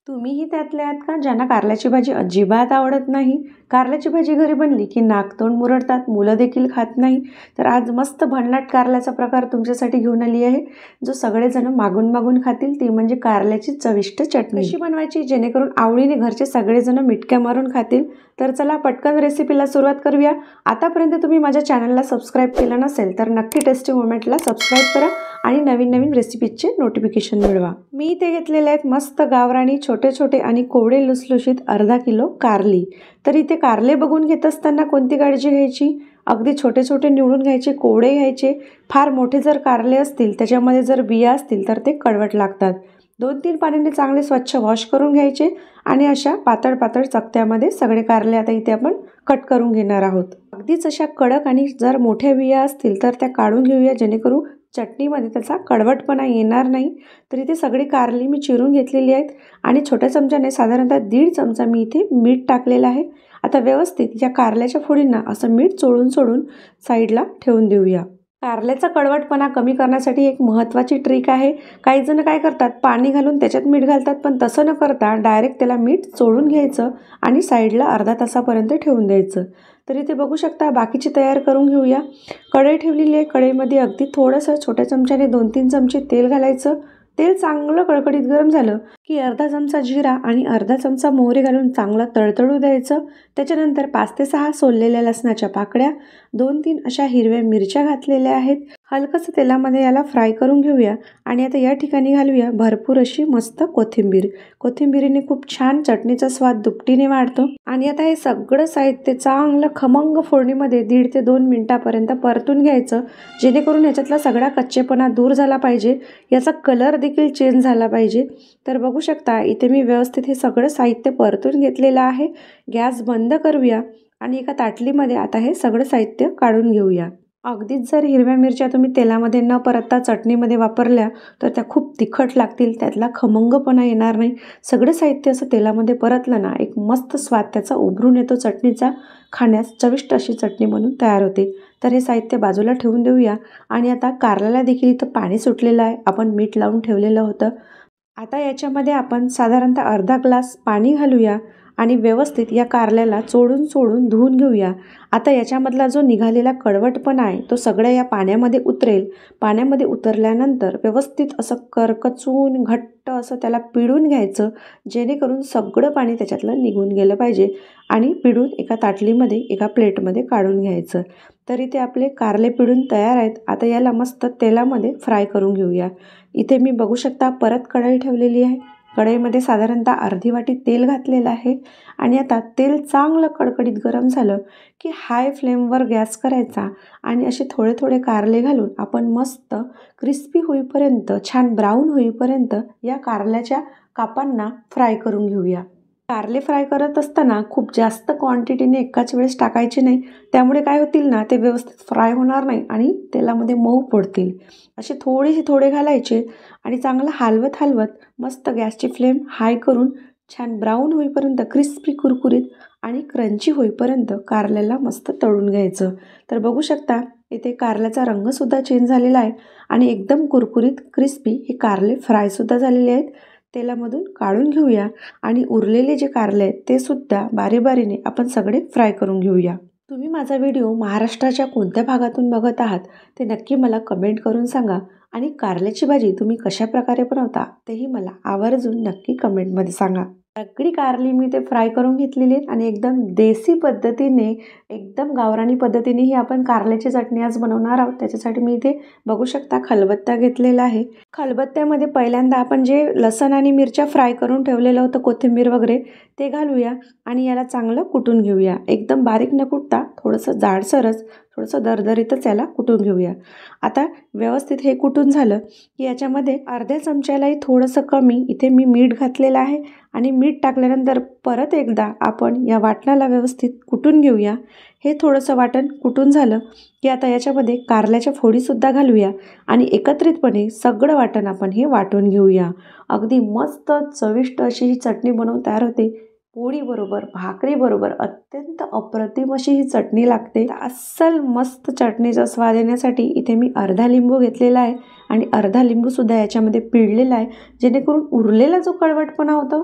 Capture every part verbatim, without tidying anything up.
तुम्हीही त्यातले आहात का ज्यांना कारल्याची भाजी अजिबात आवडत नाही? कारल्याची भाजी घरी बनली की नाकतोंड मुरडतात, मुलं देखील खात नाही. तर आज मस्त भन्नाट कारल्याचा प्रकार तुमच्यासाठी घेऊन आली आहे, जो सगळेजण मागून मागून खातील. ती म्हणजे कारल्याची चविष्ट चटणी. कशी बनवायची जेणेकरून आवडीने घरचे सगळेजण मिटक्या मारून खातील? तर चला पटकन रेसिपीला सुरुवात करूया. आतापर्यंत तुम्ही माझ्या चॅनलला सबस्क्राईब केलं नसेल तर नक्की टेस्टी मोमेंटला सबस्क्राईब करा आणि नवीन नवीन रेसिपीचे नोटिफिकेशन मिळवा. मी इथे घेतलेले आहेत मस्त गावरानी छोटे छोटे आणि कोवळे लुसलुशीत अर्धा किलो कारली. तर इथे कारले बघून घेत असताना कोणती काळजी घ्यायची? अगदी छोटे छोटे निवडून घ्यायचे, कोवळे घ्यायचे. फार मोठे जर कारले असतील, त्याच्यामध्ये जर बिया असतील तर ते कडवट लागतात. दोन तीन पाण्याने चांगले स्वच्छ वॉश करून घ्यायचे आणि अशा पातळ पातळ चकत्यामध्ये सगळे कारले आता इथे आपण कट करून घेणार आहोत. अगदीच अशा कडक आणि जर मोठ्या बिया असतील तर त्या काढून घेऊया, जेणेकरून चटणीमध्ये त्याचा कडवटपणा येणार नाही. तर इथे सगळी कारली मी चिरून घेतलेली आहेत आणि छोट्या चमच्याने साधारणतः दीड चमचा मी इथे मीठ टाकलेलं आहे. आता व्यवस्थित या कारल्याच्या फोडींना असं मीठ चोळून सोडून साईडला ठेवून देऊया. कारल्याचा कडवटपणा कमी करण्यासाठी एक महत्त्वाची ट्रिक आहे. काही जण काय करतात, पाणी घालून त्याच्यात मीठ घालतात, पण तसं न करता डायरेक्ट त्याला मीठ चोळून घ्यायचं आणि साईडला अर्धा तासापर्यंत ठेवून द्यायचं. तर इथे बघू शकता बाकीची तयार करून घेऊया. कढई ठेवलेली आहे. कढईमध्ये अगदी थोडंसं छोट्या चमच्याने दोन तीन चमचे तेल घालायचं. तेल चांगलं कडकडीत गरम झालं की अर्धा चमचा जिरा आणि अर्धा चमचा मोहरी घालून चांगलं तळतळू द्यायचं. त्याच्यानंतर पाच ते सहा सोललेल्या लसणाच्या पाकळ्या, दोन तीन अशा हिरव्या मिरच्या घातलेल्या आहेत. हलकंसं तेलामध्ये याला फ्राय करून घेऊया आणि आता या ठिकाणी घालूया भरपूर अशी मस्त कोथिंबीर. कोथिंबीरीने खूप छान चटणीचा स्वाद दुपटीने वाढतो. आणि आता हे सगळं साहित्य चांगलं खमंग फोडणीमध्ये दीड ते दोन मिनिटापर्यंत परतून घ्यायचं, जेणेकरून याच्यातला सगळा कच्चेपणा दूर झाला पाहिजे, याचा कलर देखील चेंज झाला पाहिजे. तर बघू शकता इथे मी व्यवस्थित हे सगळं साहित्य परतून घेतलेलं आहे. गॅस बंद करूया आणि एका ताटलीमध्ये आता हे सगळं साहित्य काढून घेऊया. अगदीच जर हिरव्या मिरच्या तुम्ही तेलामध्ये न परतता चटणीमध्ये वापरल्या तर त्या खूप तिखट लागतील, त्यातला खमंगपणा येणार नाही. सगळं साहित्य असं तेलामध्ये परतलं ना, एक मस्त स्वाद त्याचा उभरून येतो चटणीचा. खाण्यास चविष्ट अशी चटणी म्हणून तयार होते. तर हे साहित्य बाजूला ठेवून देऊया आणि आता कारल्याला देखील इथं पाणी सुटलेलं आहे, आपण मीठ लावून ठेवलेलं होतं. आता याच्यामध्ये आपण साधारणतः अर्धा ग्लास पाणी घालूया आणि व्यवस्थित या कारल्याला चोळून चोळून धुवून घेऊया. आता याच्यामधला जो निघालेला कडवटपणा आहे तो सगळ्या या पाण्यामध्ये उतरेल. पाण्यामध्ये उतरल्यानंतर व्यवस्थित असं करकचून घट्ट असं त्याला पिळून घ्यायचं, जेणेकरून सगळं पाणी त्याच्यातलं निघून गेलं पाहिजे आणि पिळून एका ताटलीमध्ये एका प्लेटमध्ये काढून घ्यायचं. तर इथे आपले कारले पिळून तयार आहेत. आता याला मस्त तेलामध्ये फ्राय करून घेऊया. इथे मी बघू शकता परत कढई ठेवलेली आहे. कढईमध्ये साधारणतः अर्धी वाटी तेल घातलेलं आहे आणि आता तेल चांगलं कडकडीत गरम झालं की हाय फ्लेमवर गॅस करायचा आणि असे थोडे थोडे कारले घालून आपण मस्त क्रिस्पी होईपर्यंत, छान ब्राऊन होईपर्यंत या कारल्याच्या कापांना फ्राय करून घेऊया. कारले फ्राय करत असताना खूप जास्त क्वांटिटीने एकाच वेळेस टाकायचे नाही, त्यामुळे काय होतील ना, ते व्यवस्थित फ्राय होणार नाही आणि तेलामध्ये मऊ पडतील. असे थोडेसे थोडे घालायचे आणि चांगलं हलवत हलवत मस्त गॅसची फ्लेम हाय करून छान ब्राऊन होईपर्यंत, क्रिस्पी कुरकुरीत आणि क्रंची होईपर्यंत कारल्याला मस्त तळून घ्यायचं. तर बघू शकता इथे कारल्याचा रंगसुद्धा चेंज झालेला आहे आणि एकदम कुरकुरीत क्रिस्पी हे कारले फ्रायसुद्धा झालेले आहेत. तेलामधून काढून घेऊया आणि उरलेले जे कारले आहेत ते सुद्धा बारी बारीने आपण सगळे फ्राय करून घेऊया. तुम्ही माझा व्हिडिओ महाराष्ट्राच्या कोणत्या भागातून बघत आहात ते नक्की मला कमेंट करून सांगा आणि कारल्याची भाजी तुम्ही कशा प्रकारे बनवता तेही मला आवर्जून नक्की कमेंटमध्ये सांगा. सगळी कारली मी ते फ्राय करून घेतलेली आहेत आणि एकदम देसी पद्धतीने, एकदम गावरानी पद्धतीने ही आपण कारल्याची चटणी आज बनवणार आहोत. त्याच्यासाठी मी इथे बघू शकता खलबत्ता घेतलेला आहे. खलबत्त्यामध्ये पहिल्यांदा आपण जे लसण आणि मिरच्या फ्राय करून ठेवलेलं होतं, कोथिंबीर वगैरे, ते घालूया आणि याला चांगलं कुटून घेऊया. एकदम बारीक न कुटता थोडंसं जाडसरच, थोडंसं दरदरीतच याला कुटून घेऊया. आता व्यवस्थित हे कुटून झालं की याच्यामध्ये अर्ध्या चमच्यालाही थोडंसं कमी इथे मी मीठ घातलेलं आहे आणि मीठ टाकल्यानंतर परत एकदा आपण या वाटणाला व्यवस्थित कुटून घेऊया. हे थोडंसं वाटण कुटून झालं की आता याच्यामध्ये कारल्याच्या फोडीसुद्धा घालूया आणि एकत्रितपणे सगळं वाटण आपण हे वाटून घेऊया. अगदी मस्त चविष्ट अशी ही चटणी बनवून तयार होते. पोळीबरोबर, भाकरीबरोबर अत्यंत अप्रतिम अशी ही चटणी लागते. अस्सल मस्त चटणीचा स्वाद येण्यासाठी इथे मी अर्धा लिंबू घेतलेला आहे आणि अर्धा लिंबूसुद्धा याच्यामध्ये पिळलेला आहे, जेणेकरून उरलेला जो कडवटपणा होता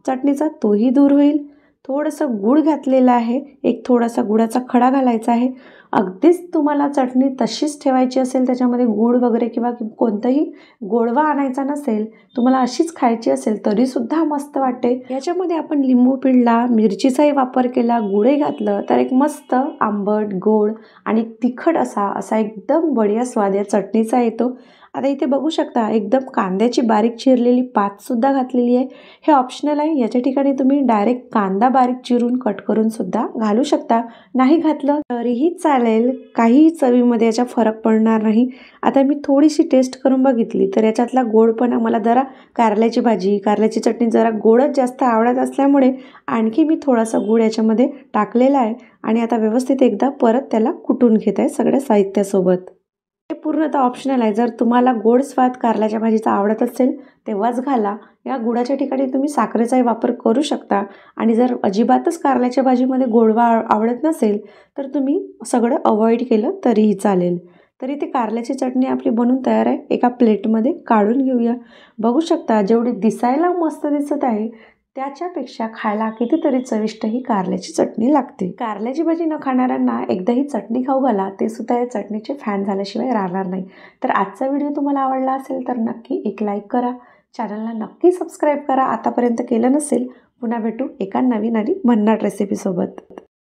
चटणीचा तोही दूर होईल. थोडंसं गूळ घातलेलं आहे, एक थोडासा गुळाचा खडा घालायचा आहे. अगदीच तुम्हाला चटणी तशीच ठेवायची असेल, त्याच्यामध्ये गूळ वगैरे किंवा कोणताही गोडवा आणायचा नसेल, तुम्हाला अशीच खायची असेल तरीसुद्धा मस्त वाटते. याच्यामध्ये आपण लिंबू पिळला, मिरचीचाही वापर केला, गुळही घातलं तर एक मस्त आंबट, गोड आणि तिखट असा असा एकदम बढिया स्वाद या चटणीचा येतो. आता इथे बघू शकता एकदम कांद्याची बारीक चिरलेली पातसुद्धा घातलेली आहे. हे ऑप्शनल आहे. याच्या ठिकाणी तुम्ही डायरेक्ट कांदा बारीक चिरून कट करून सुद्धा घालू शकता. नाही घातलं तरीही चालेल, काही चवीमध्ये याचा फरक पडणार नाही. आता मी थोडीशी टेस्ट करून बघितली तर याच्यातला गोडपणा मला जरा कारल्याची भाजी कारल्याची चटणी जरा गोडच जास्त आवडत असल्यामुळे आणखी मी थोडासा गूळ याच्यामध्ये टाकलेला आहे आणि आता व्यवस्थित एकदा परत त्याला कुटून घेत आहे सगळ्या साहित्यासोबत. हे पूर्णतः ऑप्शनल आहे. जर तुम्हाला गोड स्वाद कारल्याच्या भाजीचा आवडत असेल तेव्हाच घाला. या गुळाच्या ठिकाणी तुम्ही साखरेचाही वापर करू शकता आणि जर अजिबातच कारल्याच्या भाजीमध्ये गोडवा आवडत नसेल तर तुम्ही सगळं अवॉइड केलं तरीही चालेल. तरी ती कारल्याची चटणी आपली बनून तयार आहे. एका प्लेटमध्ये काढून घेऊया. बघू शकता जेवढी दिसायला मस्त दिसत आहे त्याच्यापेक्षा खायला कितीतरी चविष्ट ही कारल्याची चटणी लागते. कारल्याची भाजी न खाणाऱ्यांना एकदा ही चटणी खाऊ घाला, ते सुद्धा या चटणीचे फॅन झाल्याशिवाय राहणार नाही. तर आजचा व्हिडिओ तुम्हाला आवडला असेल तर नक्की एक लाईक करा, चॅनलला नक्की सबस्क्राईब करा आतापर्यंत केलं नसेल. पुन्हा भेटू एका नवीन आणि भन्नाट रेसिपीसोबत.